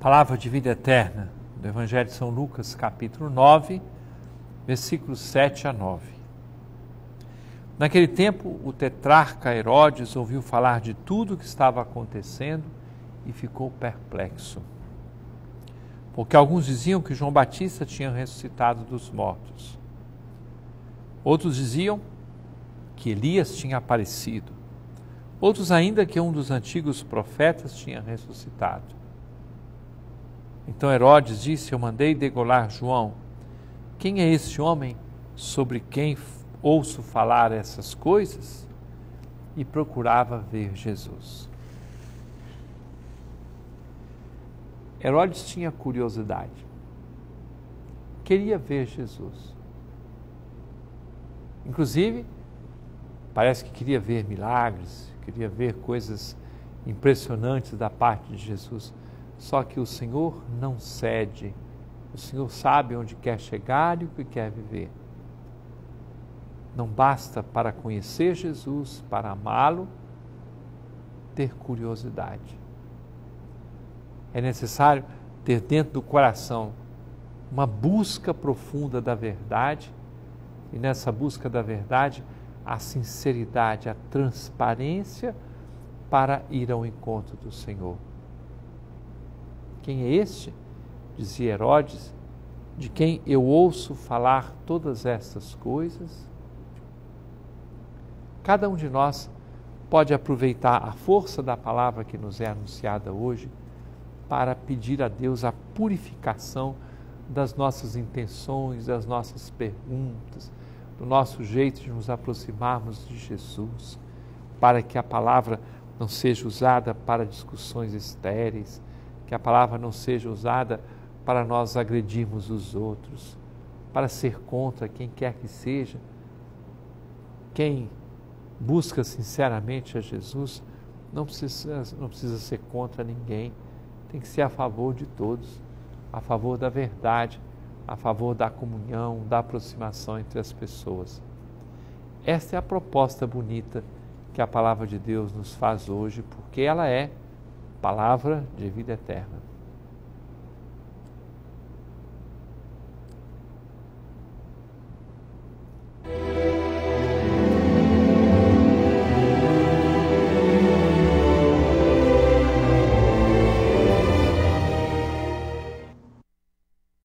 Palavra de vida eterna do Evangelho de São Lucas, capítulo 9, versículos 7 a 9. Naquele tempo, o tetrarca Herodes ouviu falar de tudo o que estava acontecendo e ficou perplexo. Porque alguns diziam que João Batista tinha ressuscitado dos mortos. Outros diziam que Elias tinha aparecido. Outros ainda que um dos antigos profetas tinha ressuscitado. Então Herodes disse: eu mandei degolar João. Quem é esse homem sobre quem ouço falar essas coisas? E procurava ver Jesus. Herodes tinha curiosidade. Queria ver Jesus. Inclusive, parece que queria ver milagres, queria ver coisas impressionantes da parte de Jesus. Só que o Senhor não cede. O Senhor sabe onde quer chegar e o que quer viver. Não basta para conhecer Jesus, para amá-lo, ter curiosidade. É necessário ter dentro do coração uma busca profunda da verdade e nessa busca da verdade a sinceridade, a transparência para ir ao encontro do Senhor. Quem é este? Dizia Herodes, de quem eu ouço falar todas estas coisas? Cada um de nós pode aproveitar a força da palavra que nos é anunciada hoje para pedir a Deus a purificação das nossas intenções, das nossas perguntas, do nosso jeito de nos aproximarmos de Jesus, para que a palavra não seja usada para discussões estéreis, que a palavra não seja usada para nós agredirmos os outros, para ser contra quem quer que seja. Quem busca sinceramente a Jesus não precisa ser contra ninguém, tem que ser a favor de todos, a favor da verdade, a favor da comunhão, da aproximação entre as pessoas. Esta é a proposta bonita que a palavra de Deus nos faz hoje, porque ela é palavra de vida eterna.